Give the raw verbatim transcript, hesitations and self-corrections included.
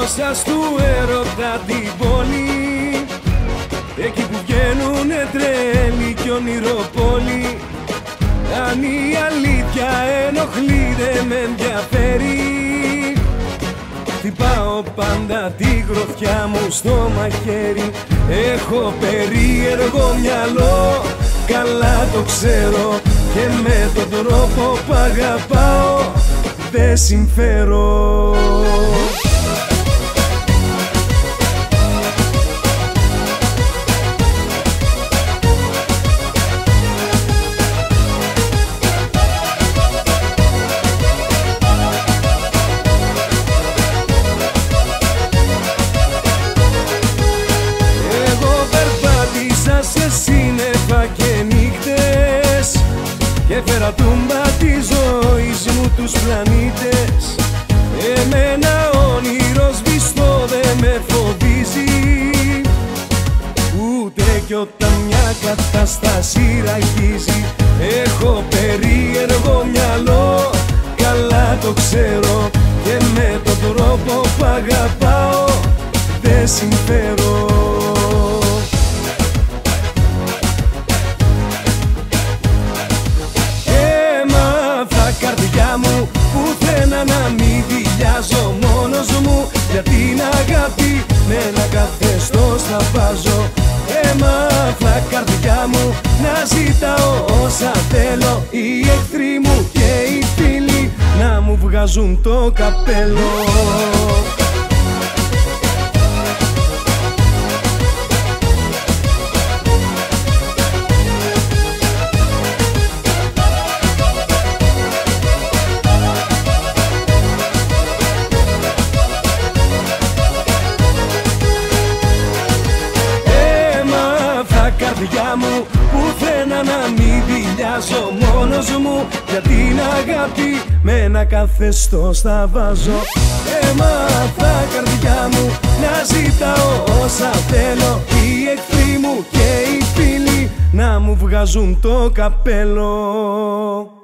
μέσα του έρωτα την πόλη, εκεί που βγαίνουνε τρέλοι κι ονειροπόλοι. Αν η αλήθεια ενοχλεί δεν με ενδιαφέρει, χτυπάω πάντα τη γροθιά μου στο μαχαίρι. Έχω περίεργο μυαλό, καλά το ξέρω, και με τον τρόπο που αγαπάω δεν συμφέρω. Σε σύννεφα και νύχτες και έφερα τούμπα τη ζωής μου τους πλανήτες. Εμένα όνειρο σβηστό δεν με φοβίζει, ούτε κι όταν μια κατάσταση ραγίζει. Έχω περίεργο μυαλό, καλά το ξέρω, και με τον τρόπο που αγαπάω δεν συμφέρω. Καρδιά μου, πουθενά να μην δηλιάζω μόνος μου, για την αγάπη με ένα καθεστώς θα βάζω. Έμαθα καρδιά μου να ζητάω όσα θέλω, οι εχθροί μου και οι φίλοι να μου βγάζουν το καπέλο. Καρδιά μου, πουθενά να μην δηλιάζω μόνος μου, για την αγάπη με ένα καθεστώς θα βάζω. Έμαθα καρδιά μου να ζητάω όσα θέλω, οι εχθροί μου και οι φίλοι να μου βγάζουν το καπέλο.